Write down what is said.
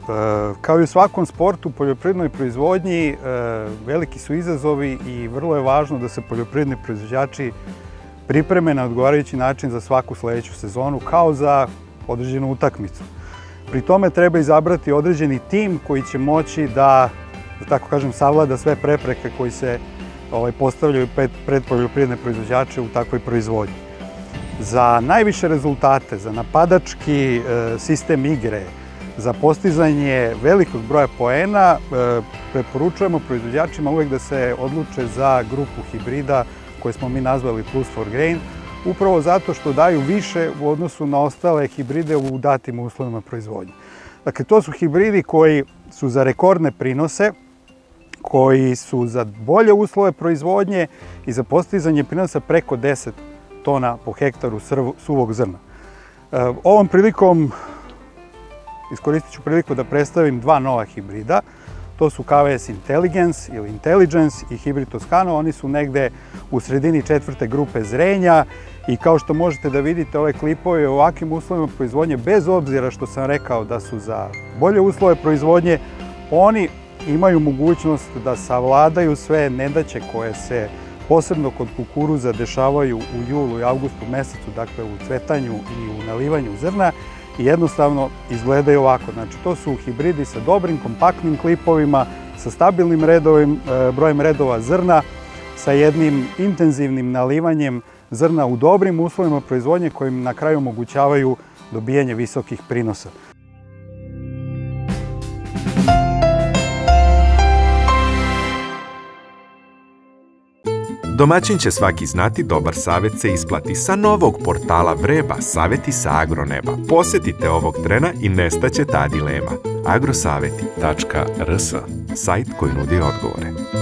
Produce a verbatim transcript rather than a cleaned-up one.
Kao i u svakom sportu, u poljoprivrednoj proizvodnji veliki su izazovi i vrlo je važno da se poljoprivredni proizvođači pripreme na odgovarajući način za svaku sledeću sezonu, kao za određenu utakmicu. Pri tome treba izabrati određeni tim koji će moći da, da tako kažem, savlada sve prepreke koji se ovaj, postavljaju pred poljoprivredne proizvođače u takvoj proizvodnji. Za najviše rezultate, za napadački e, sistem igre, za postizanje velikog broja poena, e, preporučujemo proizvođačima uvek da se odluče za grupu hibrida koje smo mi nazvali Plus for Grain, upravo zato što daju više u odnosu na ostale hibride u datim uslovima proizvodnje. Dakle, to su hibridi koji su za rekordne prinose, koji su za bolje uslove proizvodnje i za postizanje prinosa preko deset tona po hektaru suvog zrna. Ovom prilikom iskoristit ću priliku da predstavim dva nova hibrida. To su K V S Intelligence ili Intelligence i hibrid Toscano. Oni su negde u sredini četvrte grupe zrenja i kao što možete da vidite ove klipove u ovakvim uslovima proizvodnje, bez obzira što sam rekao da su za bolje uslove proizvodnje, oni imaju mogućnost da savladaju sve nedaće koje se posebno kod kukuruza dešavaju u julu i avgustu mesecu, dakle u cvetanju i u nalivanju zrna, i jednostavno izgledaju ovako. Znači, to su hibridi sa dobrim, kompaktnim klipovima, sa stabilnim redovim, brojem redova zrna, sa jednim intenzivnim nalivanjem zrna u dobrim uslovima proizvodnje kojim na kraju omogućavaju dobijanje visokih prinosa. Domaćin će svaki znati, dobar savjet se isplati. Sa novog portala Vreba, savjeti sa agroneba. Posjetite ovog trena i nestaće ta dilema. agrosaveti tačka r s, sajt koji nudi odgovore.